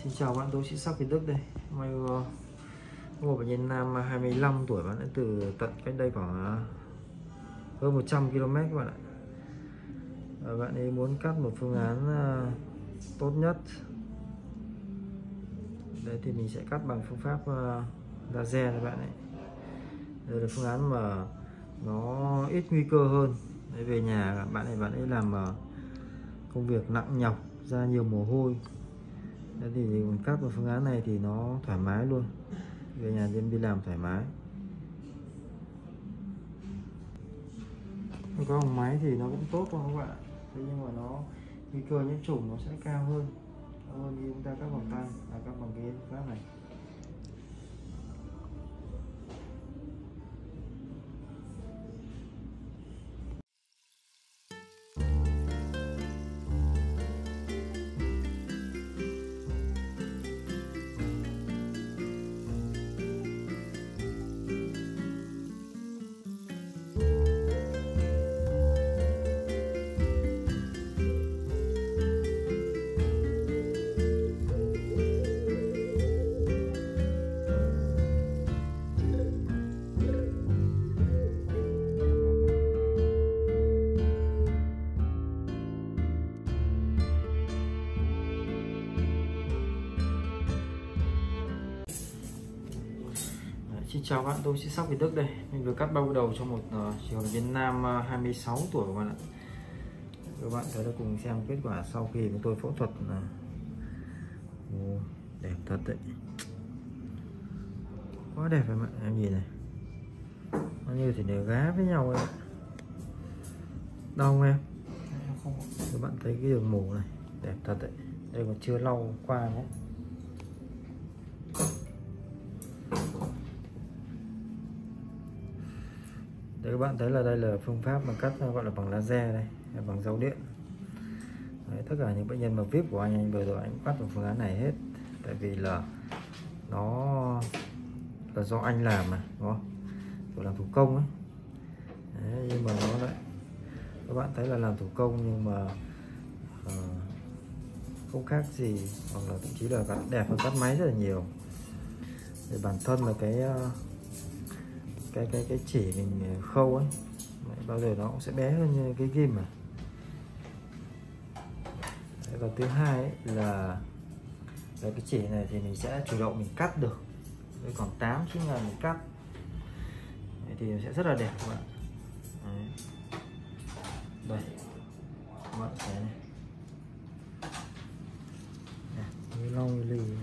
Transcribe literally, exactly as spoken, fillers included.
Xin chào bạn, tôi sĩ Sắc Việt Đức đây. May một bệnh nhân nam hai mươi lăm tuổi, bạn đã từ tận cách đây khoảng hơn một trăm ki lô mét các bạn ạ. Và bạn ấy muốn cắt một phương án tốt nhất. Đấy thì mình sẽ cắt bằng phương pháp laser các bạn ấy. Đây là phương án mà nó ít nguy cơ hơn. Đấy, về nhà bạn ấy bạn ấy làm công việc nặng nhọc, ra nhiều mồ hôi. Đấy thì mình cắt vào phương án này thì nó thoải mái luôn, về nhà đêm đi làm thoải mái. Có hồng máy thì nó vẫn tốt thôi các bạn, thế nhưng mà nó nguy cơ nhiễm trùng nó sẽ cao hơn hơn như chúng ta cắt bằng tay, là cắt bằng cái phương pháp này. Xin chào bạn, tôi sĩ Sắc Việt Đức đây. Mình vừa cắt bao đầu cho một uh, trường hợp viên nam uh, hai mươi sáu tuổi các bạn ạ. Các bạn thấy là cùng xem kết quả sau khi chúng tôi phẫu thuật. uh, Đẹp thật đấy, quá đẹp em ạ. Em nhìn này, nó như thì đều gá với nhau ấy. Đau không em? Các bạn thấy cái đường mổ này đẹp thật đấy. Đây còn chưa lau qua nhé. Đấy, các bạn thấy là đây là phương pháp mà cắt gọi là bằng laser đây, bằng dấu điện. Đấy, tất cả những bệnh nhân mà vê i pê của anh anh vừa rồi anh cắt vào phương án này hết, tại vì là nó là do anh làm mà, đúng không? Tôi làm thủ công ấy. Đấy, nhưng mà nó lại, các bạn thấy là làm thủ công nhưng mà uh, không khác gì, hoặc là thậm chí là cắt đẹp hơn cắt máy rất là nhiều. Để bản thân là cái uh, cái cái cái chỉ mình khâu ấy bao giờ nó cũng sẽ bé hơn như cái ghim mà. Đấy, và thứ hai ấy là cái chỉ này thì mình sẽ chủ động mình cắt được. Đấy, còn tám chín ngàn mình cắt. Đấy, thì sẽ rất là đẹp các bạn. Đấy. Đây các bạn thấy này, như long như lì.